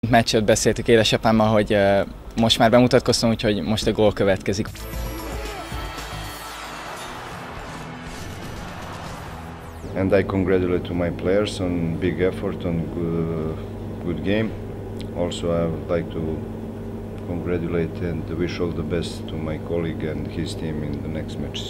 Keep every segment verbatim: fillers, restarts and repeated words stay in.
Meccset beszéltük édesapámmal, hogy most már bemutatkoztam, úgyhogy most a gól következik. And I congratulate to my players on big effort, on good, good game. Also, I would like to congratulate and wish all the best to my colleague and his team in the next matches.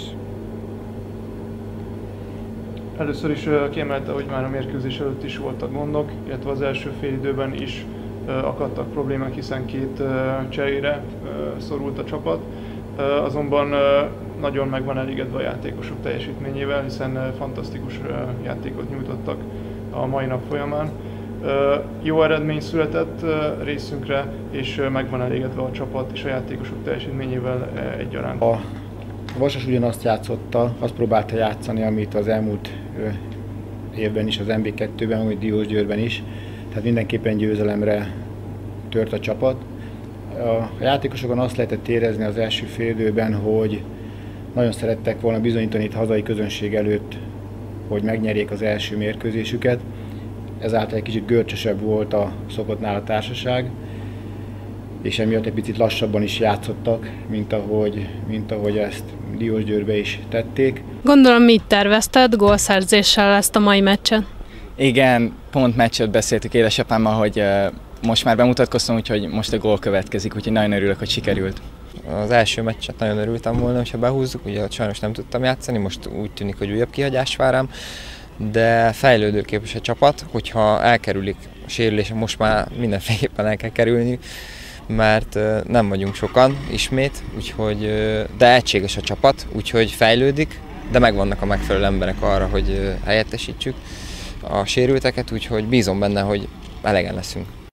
Először is kiemelte, hogy már a mérkőzés előtt is voltak gondok, illetve az első fél időben is akadtak problémák, hiszen két cserére szorult a csapat. Azonban nagyon meg van elégedve a játékosok teljesítményével, hiszen fantasztikus játékot nyújtottak a mai nap folyamán. Jó eredmény született részünkre, és meg van elégedve a csapat és a játékosok teljesítményével egyaránt. A Vasas ugyanazt játszotta, azt próbálta játszani, amit az elmúlt évben is, az em bé kettőben, vagy Diósgyőrben is. Tehát mindenképpen győzelemre tört a csapat. A játékosokon azt lehetett érezni az első fél időben, hogy nagyon szerettek volna bizonyítani itt hazai közönség előtt, hogy megnyerjék az első mérkőzésüket. Ezáltal egy kicsit görcsösebb volt a szokottnál a társaság, és emiatt egy picit lassabban is játszottak, mint ahogy, mint ahogy ezt Diósgyőrbe is tették. Gondolom, mit tervezted gólszerzéssel ezt a mai meccsen? Igen, pont meccset beszéltük édesapámmal, hogy most már bemutatkoztam, úgyhogy most a gól következik, úgyhogy nagyon örülök, hogy sikerült. Az első meccset nagyon örültem volna, hogyha behúzzuk, ugye sajnos nem tudtam játszani, most úgy tűnik, hogy újabb kihagyás vár rám, de fejlődőképes a csapat, hogyha elkerülik a sérülése, most már mindenféleképpen el kell kerülni, mert nem vagyunk sokan ismét, úgyhogy, de egységes a csapat, úgyhogy fejlődik, de megvannak a megfelelő emberek arra, hogy helyettesítsük a sérülteket, úgyhogy bízom benne, hogy elegen leszünk.